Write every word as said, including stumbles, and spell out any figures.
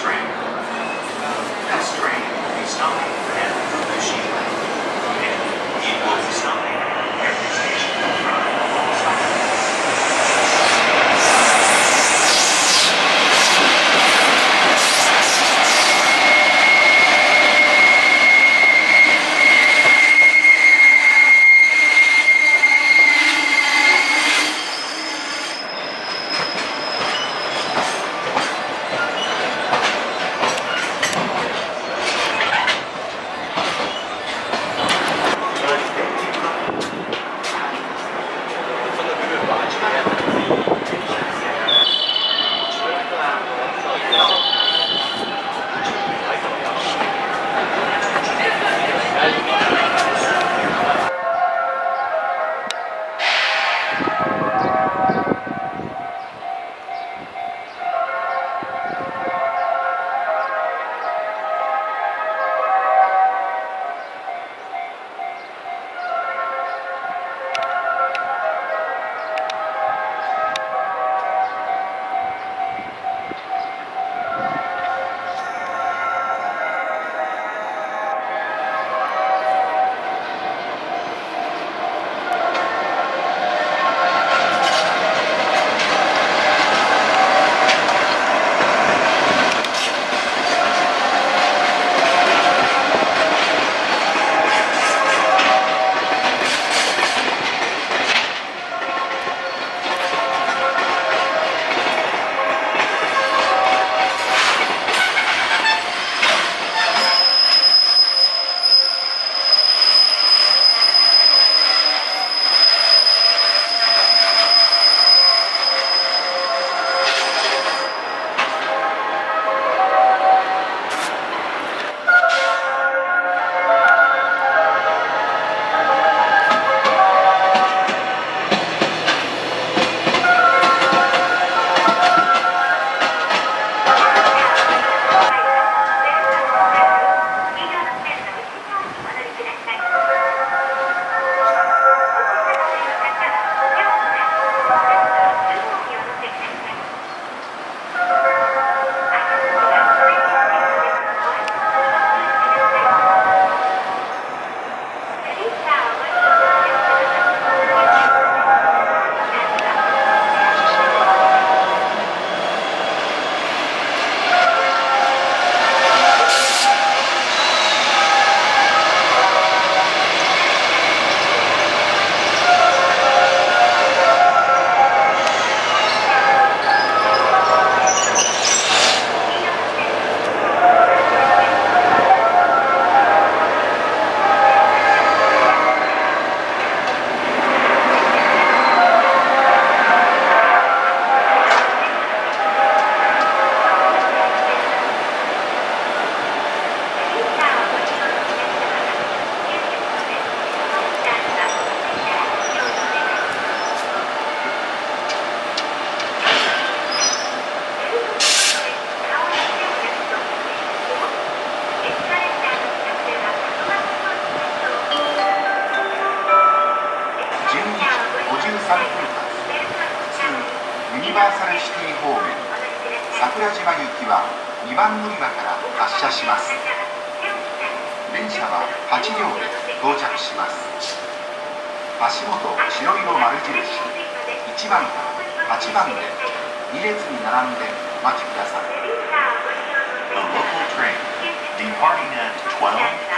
train. This train will be stopping at Fukushima, and it will be stopping at every station on Stop.ユニバーサルシティ方面桜島行きはにばん乗り場から発車します。電車ははちりょうで到着します。足元白色丸印いちばんからはちばんでに列に並んでお待ちください。 A local train departing at twelve